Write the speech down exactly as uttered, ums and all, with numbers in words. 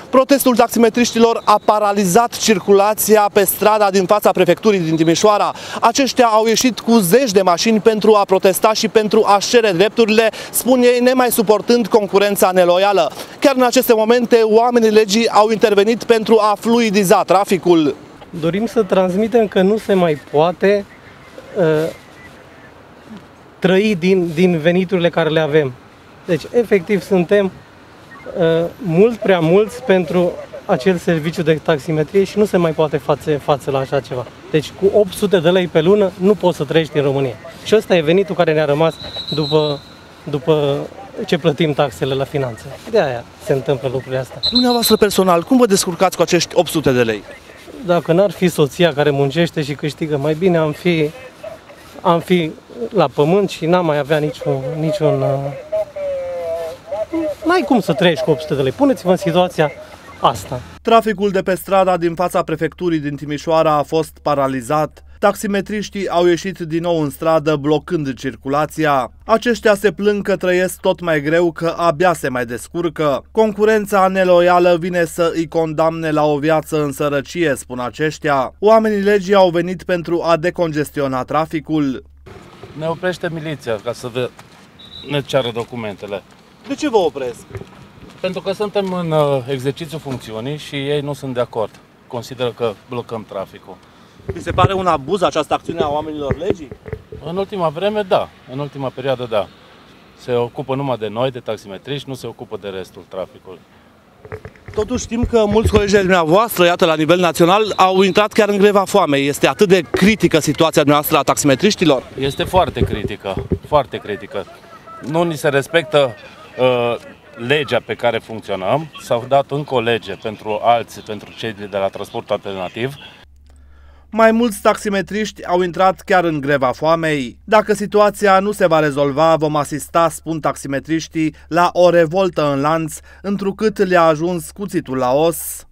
Protestul taximetriștilor a paralizat circulația pe strada din fața prefecturii din Timișoara. Aceștia au ieșit cu zeci de mașini pentru a protesta și pentru a cere drepturile, spun ei, nemai suportând concurența neloială. Chiar în aceste momente, oamenii legii au intervenit pentru a fluidiza traficul. Dorim să transmitem că nu se mai poate uh, trăi din, din veniturile care le avem. Deci, efectiv, suntem uh, mult prea mulți pentru acel serviciu de taximetrie și nu se mai poate face față la așa ceva. Deci, cu opt sute de lei pe lună nu poți să trăiești în România. Și ăsta e venitul care ne-a rămas după, după ce plătim taxele la finanțe. De aia se întâmplă lucrurile astea. Dumneavoastră personal, cum vă descurcați cu acești opt sute de lei? Dacă n-ar fi soția care muncește și câștigă mai bine, am fi, am fi la pământ și n-am mai avea niciun... niciun n-ai cum să trăiești cu opt sute de lei. Puneți-vă în situația asta. Traficul de pe strada din fața prefecturii din Timișoara a fost paralizat. Taximetriștii au ieșit din nou în stradă, blocând circulația. Aceștia se plâng că trăiesc tot mai greu, că abia se mai descurcă. Concurența neloială vine să îi condamne la o viață în sărăcie, spun aceștia. Oamenii legii au venit pentru a decongestiona traficul. Ne oprește miliția ca să ne ceară documentele. De ce vă opresc? Pentru că suntem în exercițiu funcțiunii și ei nu sunt de acord. Consideră că blocăm traficul. Vi se pare un abuz această acțiune a oamenilor legii? În ultima vreme, da. În ultima perioadă, da. Se ocupă numai de noi, de taximetriști, nu se ocupă de restul traficului. Totuși știm că mulți colegi de dumneavoastră, iată, la nivel național, au intrat chiar în greva foamei. Este atât de critică situația dumneavoastră a taximetriștilor? Este foarte critică, foarte critică. Nu ni se respectă uh, legea pe care funcționăm. S-au dat încă o lege pentru alții, pentru cei de la transport alternativ. Mai mulți taximetriști au intrat chiar în greva foamei. Dacă situația nu se va rezolva, vom asista, spun taximetriștii, la o revoltă în lanț, întrucât le-a ajuns cuțitul la os.